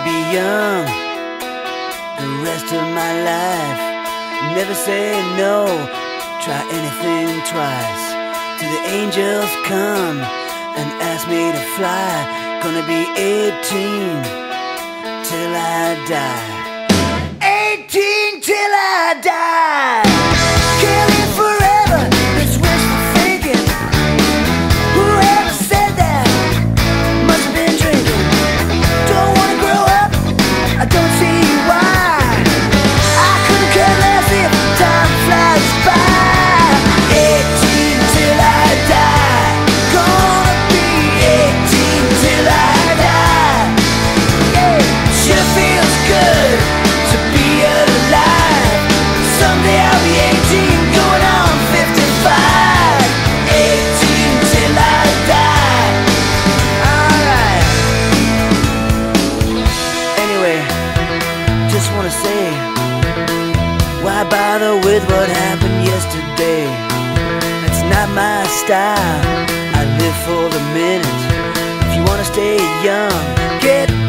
Gonna be young the rest of my life. Never say no, try anything twice. Till the angels come and ask me to fly. Gonna be 18 till I die. 18 till I die. Can't live forever, it's wishful thinking. Whoever said that must have been drinking. Don't wanna grow up, I don't see why. I couldn't care less if time flies by. 18 till I die. Gonna be 18 till I die. Yeah, sure feels good to be alive. Someday I'll be 18, going on 55. 18 till I die. Alright. Anyway, just wanna say, why bother with what happened yesterday? It's not my style, I live for the minute. If you wanna stay young, get